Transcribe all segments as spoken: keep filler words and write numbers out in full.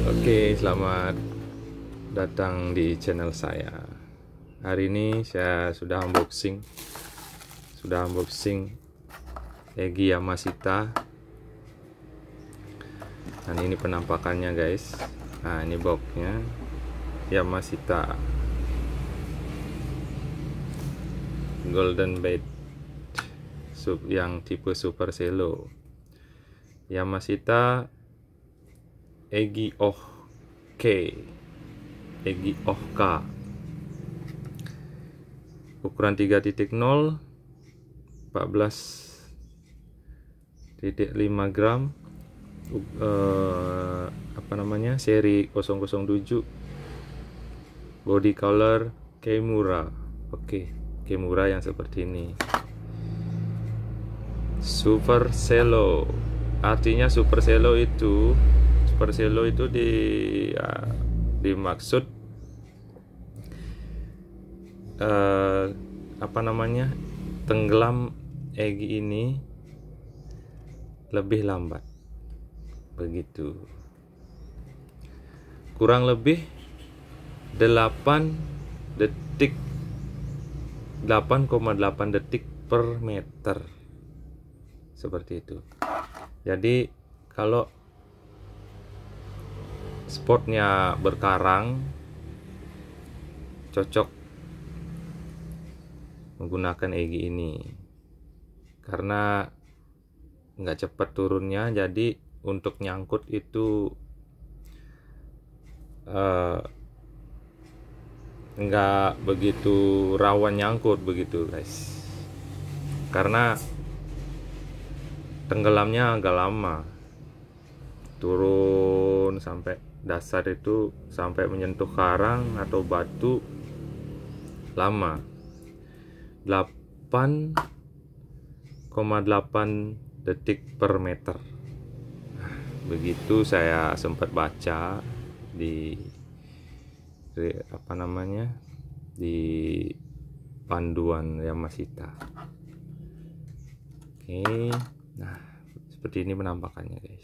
Oke, selamat datang di channel saya. Hari ini saya sudah unboxing, sudah unboxing Egi Yamashita. Dan ini penampakannya, guys. Nah, ini boxnya Yamashita Golden Bed sub yang tipe Super Cello. Yamashita Egi Oh K Egi Oh K, ukuran tiga titik nol, empat belas titik lima gram, uh, apa namanya, seri nol nol tujuh, body color Kimura. Oke, Kimura yang seperti ini. Super Cello, artinya Super Cello itu Super Cello itu di ya, dimaksud uh, apa namanya, tenggelam Egi ini lebih lambat, begitu, kurang lebih delapan detik, delapan koma delapan detik per meter, seperti itu. Jadi kalau spotnya berkarang, cocok menggunakan Egi ini karena nggak cepat turunnya. Jadi untuk nyangkut itu uh, nggak begitu rawan nyangkut, begitu guys, karena tenggelamnya agak lama, turun sampai dasar itu, sampai menyentuh karang atau batu, lama, delapan koma delapan detik per meter. Nah, begitu saya sempat baca di, di apa namanya di panduan Yamashita. Oke, nah seperti ini penampakannya, guys.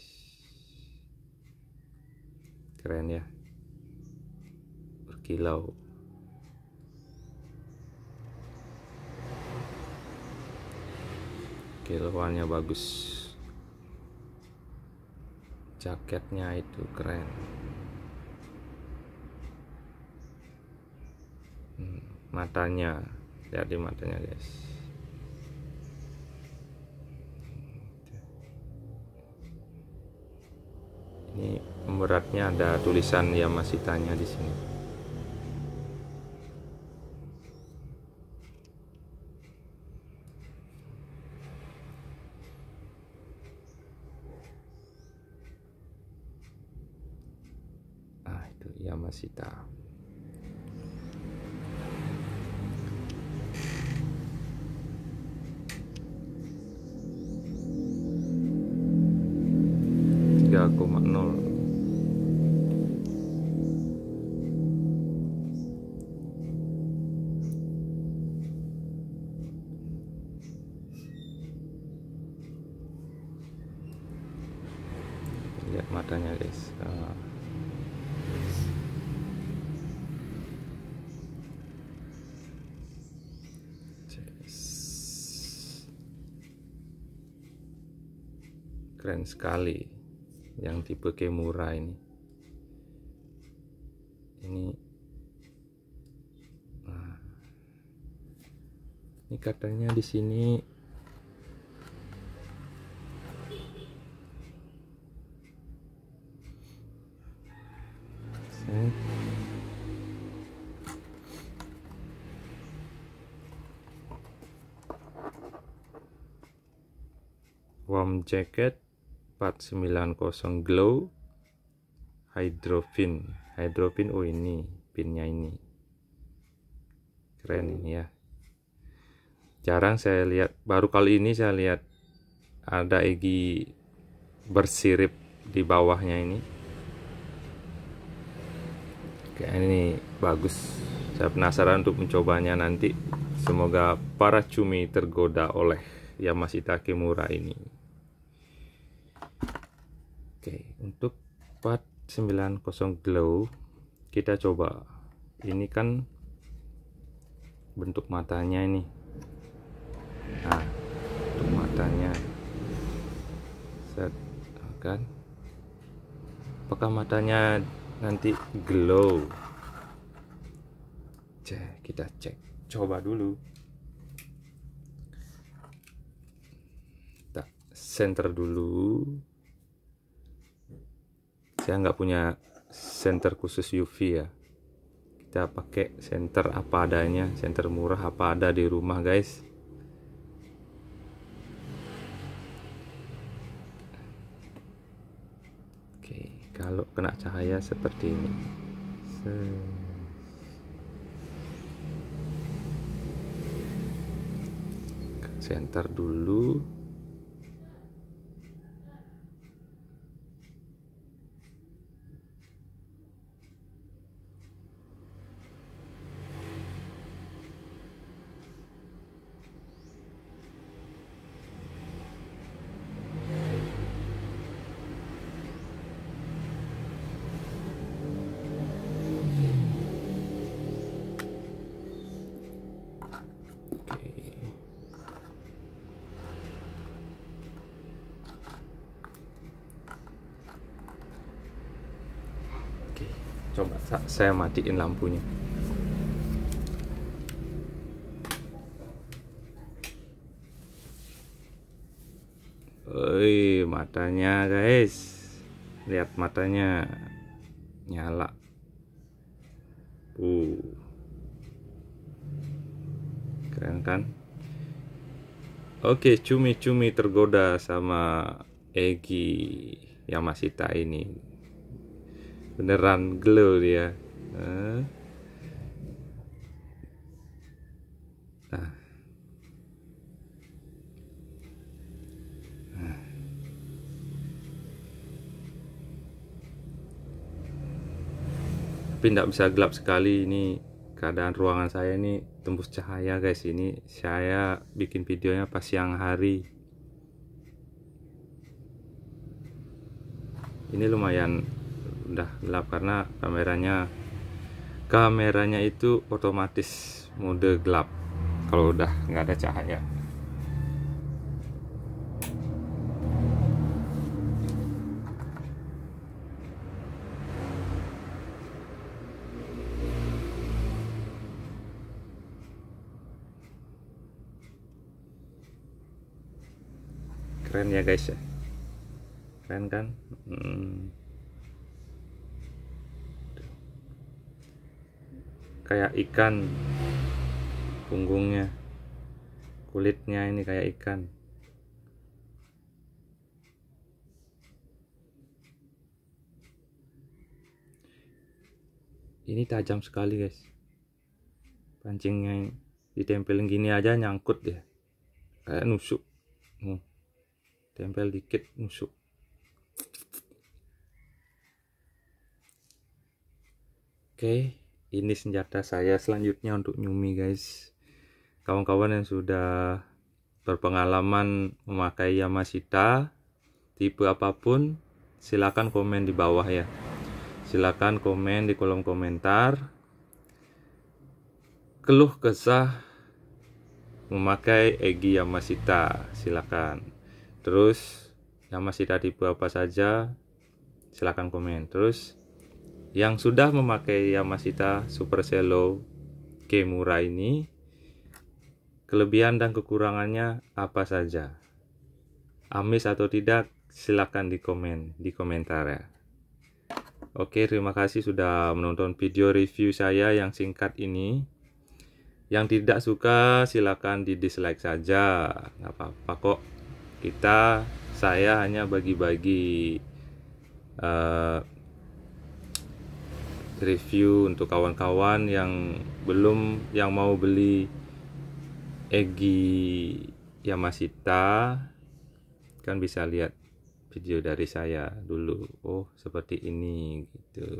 Keren ya, berkilau. Kilauannya bagus, jaketnya itu keren. hmm, matanya, lihat di matanya, guys. Ini pemberatnya ada tulisan Yamashita-nya di sini. Ah, itu Yamashita. tiga koma nol. Lihat matanya, guys. Ah. Keren sekali yang tipe Kimura ini. Ini nah, ini katanya di sini set. Warm jacket empat sembilan nol glow hydropin. Hydropin, oh ini pinnya ini. Keren ini ya. Jarang saya lihat, baru kali ini saya lihat ada Egi bersirip di bawahnya ini. Kayak ini bagus. Saya penasaran untuk mencobanya nanti. Semoga para cumi tergoda oleh Yamashita Kimura ini. Oke, untuk part sembilan puluh glow. Kita coba, ini kan bentuk matanya ini. Nah, bentuk matanya set kan, apakah matanya nanti glow? Cek, kita cek, coba dulu. Tak center dulu. Saya nggak punya center khusus U V ya, kita pakai center apa adanya, center murah apa ada di rumah guys. Oke, kalau kena cahaya seperti ini, center dulu. Coba saya matiin lampunya. Woi, matanya guys, lihat matanya nyala. Uh, keren kan? Oke, cumi-cumi tergoda sama Egi Yamashita ini. Beneran glow dia. Nah. Nah. Nah. Tapi tidak bisa gelap sekali, ini keadaan ruangan saya ini tembus cahaya guys. Ini saya bikin videonya pas siang hari. Ini lumayan udah gelap karena kameranya kameranya itu otomatis mode gelap kalau udah nggak ada cahaya. Keren ya guys ya, keren kan? hmm. Kayak ikan punggungnya, kulitnya ini kayak ikan. Ini tajam sekali guys, pancingnya ini ditempelin gini aja nyangkut deh, kayak nusuk. hmm. Tempel dikit nusuk. Oke, ini senjata saya selanjutnya untuk nyumi guys. Kawan-kawan yang sudah berpengalaman memakai Yamashita tipe apapun, silakan komen di bawah ya. Silakan komen di kolom komentar keluh kesah memakai Egi Yamashita, silakan. Terus Yamashita tipe apa saja, silakan komen. Terus yang sudah memakai Yamashita Super Cello Kimura ini, kelebihan dan kekurangannya apa saja, amis atau tidak, silakan di komen di komentar ya. Oke, terima kasih sudah menonton video review saya yang singkat ini. Yang tidak suka silakan di dislike saja, nggak apa-apa kok. Kita saya hanya bagi-bagi uh, review untuk kawan-kawan yang belum yang mau beli Egi Yamashita, kan bisa lihat video dari saya dulu. Oh, seperti ini gitu.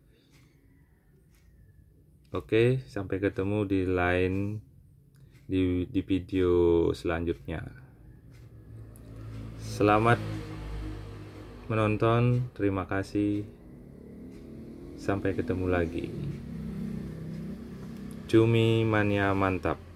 Oke, sampai ketemu di lain di, di video selanjutnya. Selamat menonton, terima kasih. Sampai ketemu lagi. Cumi mania mantap.